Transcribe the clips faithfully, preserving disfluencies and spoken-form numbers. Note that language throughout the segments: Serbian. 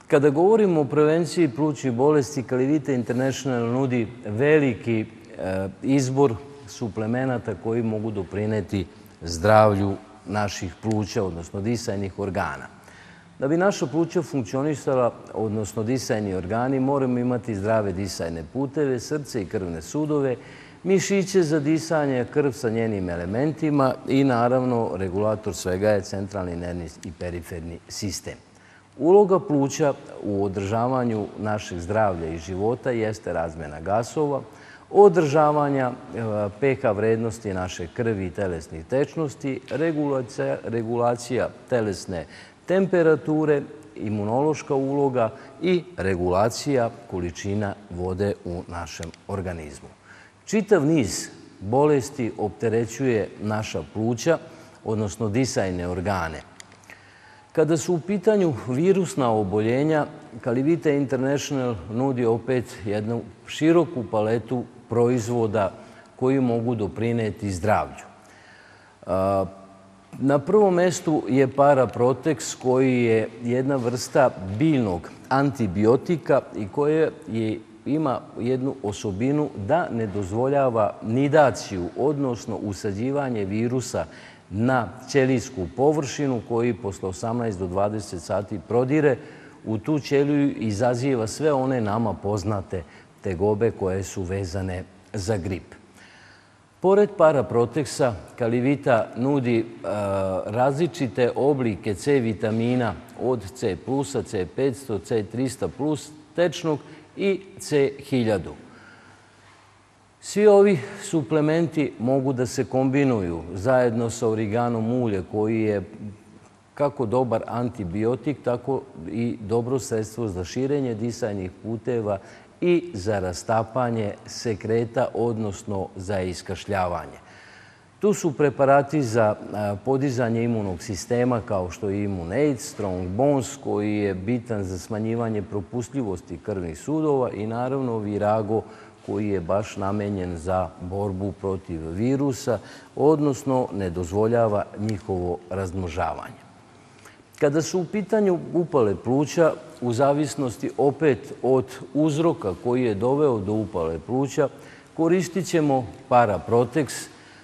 Kada govorimo o prevenciji plućnih bolesti, Calivita International nudi veliki izbor suplemenata koji mogu doprineti zdravlju naših pluća, odnosno disajnih organa. Da bi naša pluća funkcionisala, odnosno disajni organi, moramo imati zdrave disajne puteve, srce i krvne sudove, mišiće za disanje, krv sa njenim elementima i naravno regulator svega je centralni nervni i periferni sistem. Uloga pluća u održavanju našeg zdravlja i života jeste razmjena gasova, održavanja pH vrednosti naše krvi i telesnih tečnosti, regulacija telesne temperature, imunološka uloga i regulacija količina vode u našem organizmu. Čitav niz bolesti opterećuje naša pluća, odnosno disajne organe. Kada su u pitanju virusna oboljenja, Calivita International nudi opet jednu široku paletu proizvoda koji mogu doprineti zdravlju. Na prvom mestu je Paraprotex, koji je jedna vrsta biljnog antibiotika i koja ima jednu osobinu da ne dozvoljava nidaciju, odnosno usađivanje virusa na ćelijsku površinu koji posle osamnaest do dvadeset sati prodire u tu ćeliju i izaziva sve one nama poznate tegobe koje su vezane za grip. Pored Paraprotexa, Calivita nudi različite oblike C vitamina od C plusa, C petsto, C trista plus, tečnog i C hiljadu. Svi ovi suplementi mogu da se kombinuju zajedno sa origanom ulje koji je kako dobar antibiotik, tako i dobro sredstvo za širenje disajnih puteva i za rastapanje sekreta, odnosno za iskašljavanje. Tu su preparati za podizanje imunog sistema kao što je Immunaid, Strong Bones koji je bitan za smanjivanje propustljivosti krvnih sudova i naravno Virago koji je baš namenjen za borbu protiv virusa, odnosno ne dozvoljava njihovo razmnožavanje. Kada su u pitanju upale pluća, u zavisnosti opet od uzroka koji je doveo do upale pluća, koristit ćemo Paraprotex,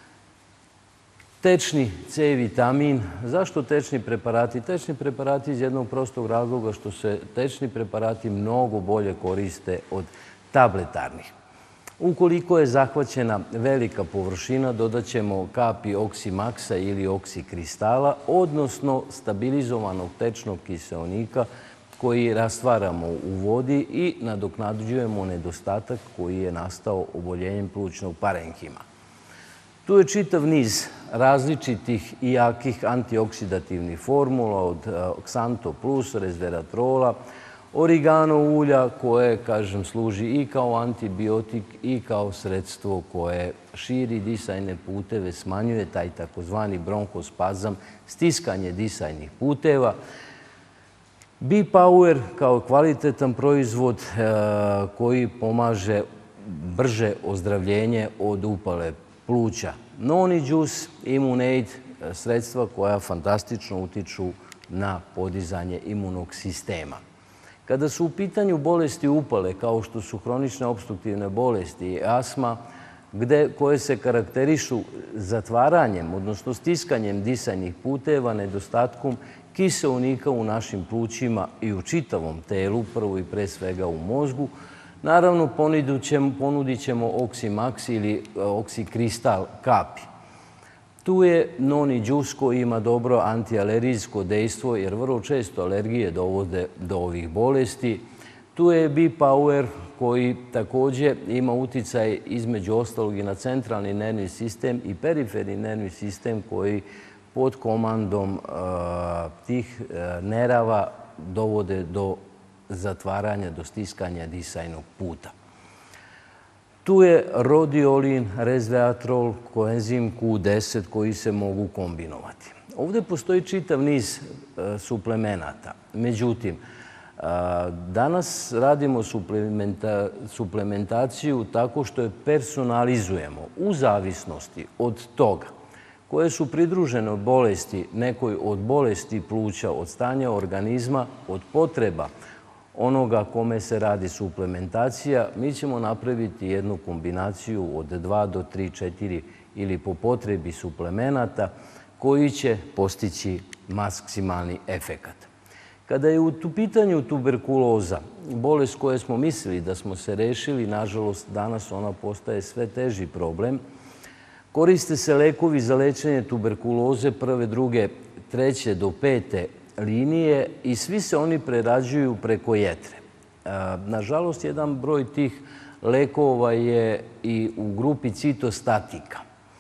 tečni C vitamin. Zašto tečni preparati? Tečni preparati iz jednog prostog razloga što se tečni preparati mnogo bolje koriste od tabletarnih. Ukoliko je zahvaćena velika površina, dodat ćemo kapi Oximaxa ili oksikristala, odnosno stabilizovanog tečnog kiseonika koji rastvaramo u vodi i nadoknađujemo nedostatak koji je nastao oboljenjem plućnog parenhima. Tu je čitav niz različitih i jakih antioksidativnih formula od Xanto plus, resveratrola, origano ulja koje, kažem, služi i kao antibiotik i kao sredstvo koje širi disajne puteve, smanjuje taj takozvani bronhospazam, stiskanje disajnih puteva. B-Power kao kvalitetan proizvod koji pomaže brže ozdravljenje od upale pluća. Noni Juice, Immunaid, sredstva koja fantastično utiču na podizanje imunog sistema. Kada su u pitanju bolesti upale, kao što su hronične opstruktivne bolesti i astma, koje se karakterišu zatvaranjem, odnosno stiskanjem disajnih puteva, nedostatkom kiseonika u našim plućima i u čitavom telu, prvo i pre svega u mozgu, naravno ponudit ćemo Oximax ili oksikristal kapi. Tu je Noni Juice koji ima dobro antialergijsko dejstvo jer vrlo često alergije dovode do ovih bolesti. Tu je B-Power koji također ima uticaj između ostalog i na centralni nervni sistem i periferni nervni sistem koji pod komandom tih nerava dovode do zatvaranja, do stiskanja disajnog puta. Tu je rodiolin, resveratrol, koenzim Q deset koji se mogu kombinovati. Ovdje postoji čitav niz suplemenata. Međutim, danas radimo suplementaciju tako što je personalizujemo u zavisnosti od toga koje su pridružene bolesti, nekoj od bolesti pluća, od stanja organizma, od potreba onoga kome se radi suplementacija. Mi ćemo napraviti jednu kombinaciju od dva do tri, četiri ili po potrebi suplemenata koji će postići maksimalni efekat. Kada je u pitanju tuberkuloza, bolest koje smo mislili da smo se rešili, nažalost danas ona postaje sve teži problem. Koriste se lekovi za lečenje tuberkuloze prve, druge, treće do pete linije i svi se oni prerađuju preko jetre. Nažalost, jedan broj tih lekova je i u grupi citostatika.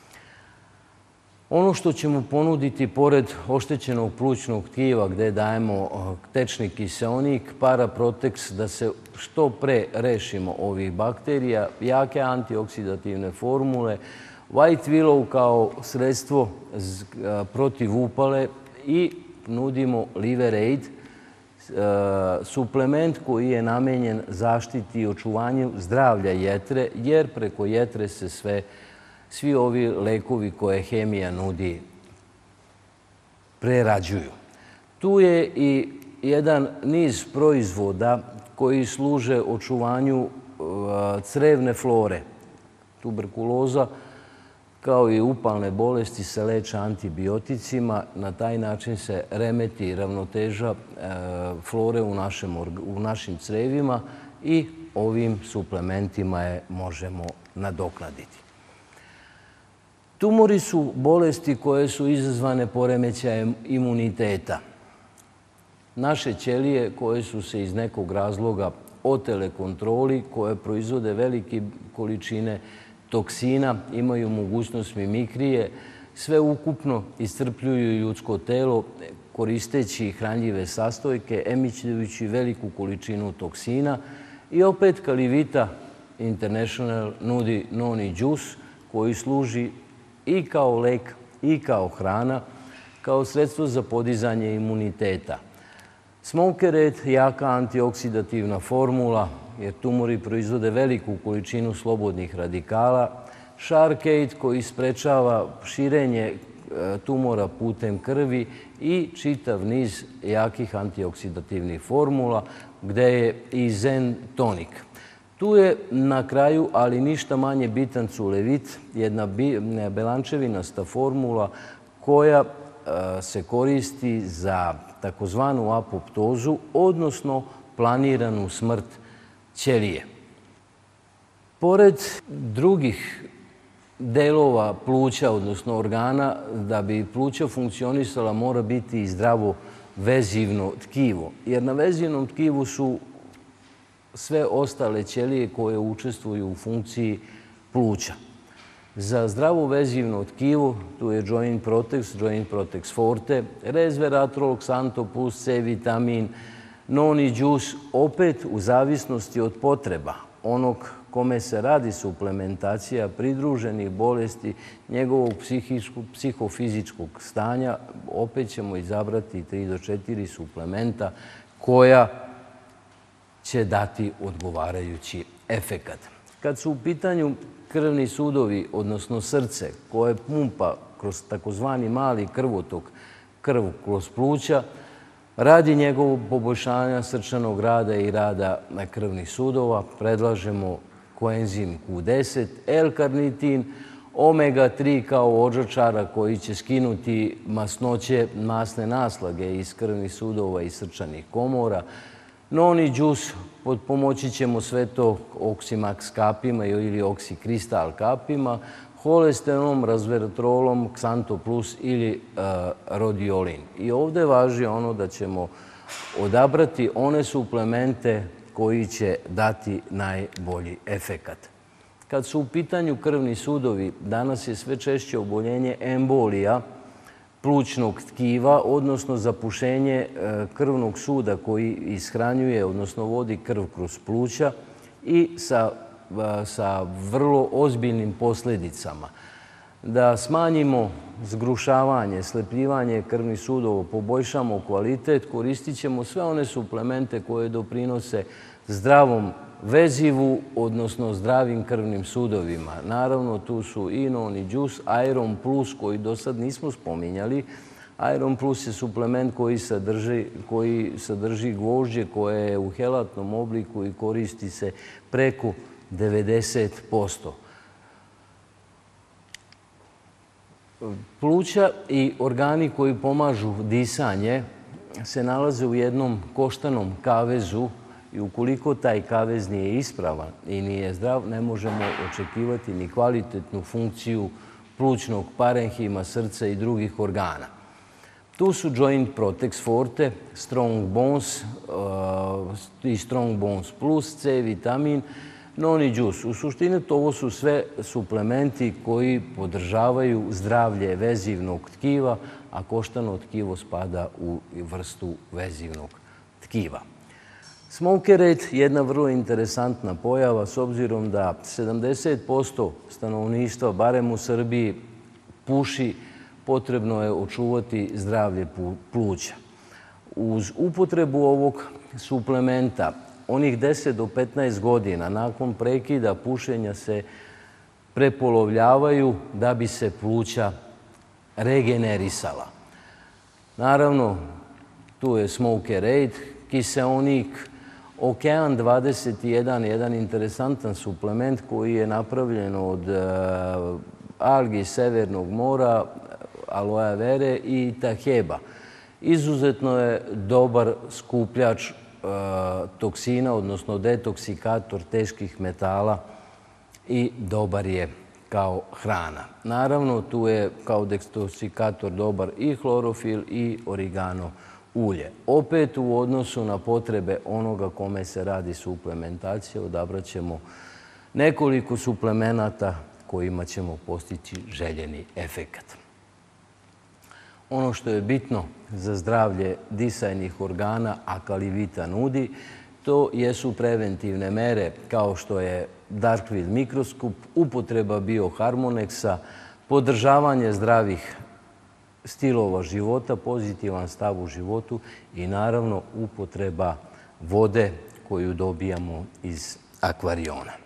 Ono što ćemo ponuditi pored oštećenog plućnog tkiva gde dajemo tečni kiseonik, Paraprotex, da se što pre rešimo ovih bakterija, jake antioksidativne formule, White Willow kao sredstvo protiv upale i nudimo Liver-Aid, suplement koji je namenjen zaštiti i očuvanju zdravlja jetre, jer preko jetre se sve svi ovi lekovi koje hemija nudi prerađuju. Tu je i jedan niz proizvoda koji služe očuvanju crevne flore. Tuberkuloza kao i upalne bolesti se leče antibioticima. Na taj način se remeti ravnoteža flore u našim crevima i ovim suplementima je možemo nadoknaditi. Tumori su bolesti koje su izazvane poremećajem imuniteta. Naše ćelije koje su se iz nekog razloga otele kontroli, koje proizvode velike količine toksina, imaju mogućnost mimikrije, sve ukupno iscrpljuju ljudsko telo koristeći hranljive sastojke, emitujući veliku količinu toksina. I opet Calivita International nudi Noni Juice koji služi i kao lek i kao hrana, kao sredstvo za podizanje imuniteta. Smokered, jaka antioksidativna formula, jer tumori proizvode veliku količinu slobodnih radikala. Shark-Aid koji sprečava širenje tumora putem krvi i čitav niz jakih antioksidativnih formula, gde je i Zen Tonic. Tu je na kraju, ali ništa manje bitan, Culevit, jedna belančevinasta formula koja se koristi za takozvanu apoptozu, odnosno planiranu smrt ćelije. Pored drugih delova pluća, odnosno organa, da bi pluća funkcionisala mora biti i zdravo vezivno tkivo, jer na vezivnom tkivu su sve ostale ćelije koje učestvuju u funkciji pluća. Za zdravo vezivno tkivo tu je Joint Protex, Joint Protex Forte, Resveratrol, Xanto Plus, C vitamin, Noni Juice, opet u zavisnosti od potreba onog kome se radi suplementacija pridruženih bolesti, njegovog psihofizičkog stanja, opet ćemo izabrati tri do četiri suplementa koja će dati odgovarajući efekat. Kad su u pitanju krvni sudovi, odnosno srce, koje pumpa kroz takozvani mali krvotok krv kroz pluća, radi njegovog poboljšanja srčanog rada i rada krvnih sudova, predlažemo koenzim Q deset, L-karnitin, omega tri kao odžačara koji će skinuti masnoće, masne naslage iz krvnih sudova i srčanih komora, Noni Juice, pomoći ćemo sve to Oximax kapima ili Oxikristal kapima, holesterom, resveratrolom, Xanto Plus ili Rodiolin. I ovde važi ono da ćemo odabrati one suplemente koji će dati najbolji efekat. Kad su u pitanju krvni sudovi, danas je sve češće oboljenje embolija plućnog tkiva, odnosno zapušenje krvnog suda koji ishranjuje, odnosno vodi krv kroz pluća i sa vrlo ozbiljnim posljedicama. Da smanjimo zgrušavanje, slepljivanje krvnih sudova, poboljšamo kvalitet, koristit ćemo sve one suplemente koje doprinose zdravom vezivu, odnosno zdravim krvnim sudovima. Naravno, tu su i Noni Juice, Iron Plus, koji do sad nismo spominjali, Iron Plus je suplement koji sadrži, koji sadrži gvožđe koje je u helatnom obliku i koristi se preko devedeset posto. Pluća i organi koji pomažu disanje se nalaze u jednom koštanom kavezu i ukoliko taj kavez nije ispravan i nije zdrav, ne možemo očekivati ni kvalitetnu funkciju plućnog parenhima, srca i drugih organa. Tu su Joint Protex Forte, Strong Bones i Strong Bones Plus, C vitamin, Noni Juice. U suštini ovo su sve suplementi koji podržavaju zdravlje vezivnog tkiva, a koštano tkivo spada u vrstu vezivnog tkiva. Smokerate je jedna vrlo interesantna pojava s obzirom da sedamdeset posto stanovništva, barem u Srbiji, puši, potrebno je očuvati zdravlje pluća. Uz upotrebu ovog suplementa onih deset do petnaest godina nakon prekida pušenja se prepolovljavaju da bi se pluća regenerisala. Naravno, tu je Smokerate, kiseonik, Okean dvadeset jedan, jedan interesantan suplement koji je napravljen od algi Severnog mora, aloe vere i taheba. Izuzetno je dobar skupljač toksina, odnosno detoksikator teških metala i dobar je kao hrana. Naravno, tu je kao detoksikator dobar i hlorofil i origano ulje. Opet u odnosu na potrebe onoga kome se radi suplementacija, odabrat ćemo nekoliko suplemenata kojima ćemo postići željeni efekat. Ono što je bitno za zdravlje disajnih organa, a Kalivita nudi, to jesu preventivne mere kao što je Darkfield mikroskop, upotreba bioharmoneksa, podržavanje zdravih stilova života, pozitivan stav u životu i naravno upotreba vode koju dobijamo iz akvariona.